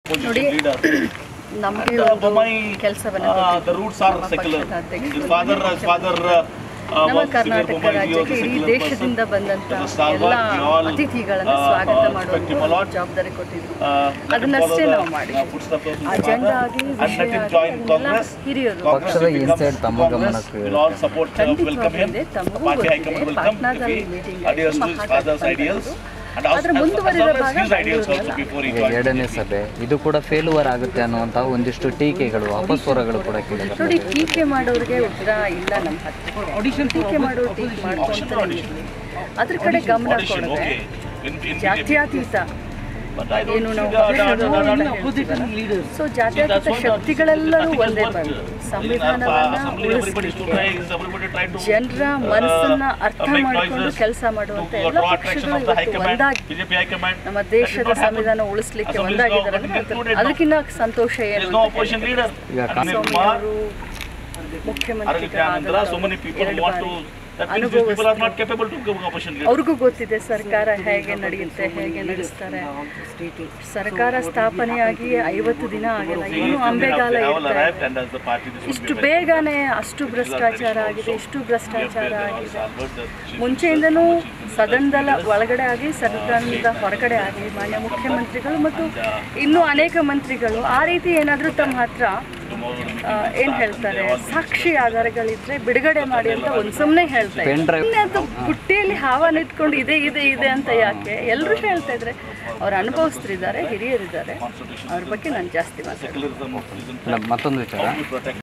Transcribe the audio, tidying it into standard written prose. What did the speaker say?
ನೋಡಿ ನಮಗೆ ಕೆಲಸವನ್ನು ನಮ್ಮ ಕರ್ನಾಟಕ ರಾಜ್ಯಕ್ಕೆ ಇಡೀ ದೇಶದಿಂದ ಬಂದಂಥ ಎಲ್ಲ ಅತಿಥಿಗಳನ್ನು ಸ್ವಾಗತ ಮಾಡುವ ಜವಾಬ್ದಾರಿ ಕೊಟ್ಟಿದ್ರು. ಅದನ್ನಷ್ಟೇ ನಾವು ಮಾಡಿ ಅಜೆಂಡಾ ಆಗಲಿ ವಿಷಯ ಆಗಲಿ ಹಿರಿಯರು ಖಂಡಿತವಾಗಿದೆ ತಮಗೂ ಗೊತ್ತಿದೆ. ಪಾಟ್ನಾದಲ್ಲಿ ಮೀಟಿಂಗ್ ಅದರ ಮುಂದುವರಿದ ಭಾಗ ಎರಡನೇ ಸಭೆ ಇದು ಕೂಡ ಫೇಲ್ಯೂರ್ ಆಗುತ್ತೆ ಅನ್ನುವಂತಹ ಒಂದಿಷ್ಟು ಟೀಕೆಗಳು ಅಪಸ್ವರಗಳು ಕೂಡ ಕೇಳಿದೆ. ನೋಡಿ, ಟೀಕೆ ಮಾಡೋರಿಗೆ ಉತ್ತರ ಇಲ್ಲ ನಮ್ಮ ಹತ್ರ. ಟೀಕೆ ಮಾಡೋರು ಟೀಕೆ ಮಾಡ್ಕೊಂತಾರೆ, ಅದ್ರ ಕಡೆ ಗಮನ ಕೊಡದೆ ಜಾತ್ಯತೀತ ಏನು ನಾವು ಸೊ ಜಾತ್ಯತೀತ ಶಕ್ತಿಗಳೆಲ್ಲರೂ ಒಂದೇ ಬಂದು ಸಂವಿಧಾನವನ್ನು ಉಳಿಸಲಿಕ್ಕೆ ಜನರ ಮನಸ್ಸನ್ನ ಅರ್ಥ ಮಾಡಿಕೊಂಡು ಕೆಲಸ ಮಾಡುವಂತ ಎಲ್ಲ ಪಕ್ಷಗಳು ಇವತ್ತು ಒಂದಾಗಿ ನಮ್ಮ ದೇಶದ ಸಂವಿಧಾನ ಉಳಿಸ್ಲಿಕ್ಕೆ ಒಂದಾಗಿದ್ದಾರೆ. ಅದಕ್ಕಿಂತ ಸಂತೋಷ ಏನು, ಮುಖ್ಯಮಂತ್ರಿಗಳಾದ ಅವ್ರಿಗೂ ಗೊತ್ತಿದೆ ಸರ್ಕಾರ ಹೇಗೆ ನಡೆಯುತ್ತೆ, ಹೇಗೆ ನಡೆಸ್ತಾರೆ. ಸರ್ಕಾರ ಸ್ಥಾಪನೆಯಾಗಿ 50 ದಿನ ಆಗಿಲ್ಲ, ಇನ್ನೂ ಅಂಬೆಗಾಲ ಇರ್ತಾರೆ. ಇಷ್ಟು ಬೇಗನೆ ಅಷ್ಟು ಭ್ರಷ್ಟಾಚಾರ ಆಗಿದೆ, ಇಷ್ಟು ಭ್ರಷ್ಟಾಚಾರ ಆಗಿದೆ. ಮುಂಚೆಯಿಂದನೂ ಸದನದ ಒಳಗಡೆ ಆಗಿ ಸದನದ ಹೊರಗಡೆ ಆಗಿ ಮಾನ್ಯ ಮುಖ್ಯಮಂತ್ರಿಗಳು ಮತ್ತು ಇನ್ನೂ ಅನೇಕ ಮಂತ್ರಿಗಳು ಆ ರೀತಿ ಏನಾದರೂ ತಮ್ಮ ಹತ್ರ ಏನು ಹೇಳ್ತಾರೆ ಸಾಕ್ಷಿ ಆಧಾರಗಳಿದ್ರೆ ಬಿಡುಗಡೆ ಮಾಡಿ ಅಂತ ಒಂದು ಸುಮ್ಮನೆ ಹೇಳ್ತಾರೆ. ಅದು ಪುಟ್ಟಿಯಲ್ಲಿ ಹಾವನ್ನು ಇಟ್ಕೊಂಡು ಇದೆ ಇದೆ ಇದೆ ಅಂತ ಯಾಕೆ ಎಲ್ಲರೂ ಹೇಳ್ತಾ ಇದ್ರೆ ಅವ್ರು ಅನುಭವಿಸ್ತಿದ್ದಾರೆ, ಹಿರಿಯರಿದ್ದಾರೆ, ಅವ್ರ ಬಗ್ಗೆ ನಾನು ಜಾಸ್ತಿ ಮಾತಾಡ್ತೀನಿ. ಮತ್ತೊಂದು ವಿಚಾರ,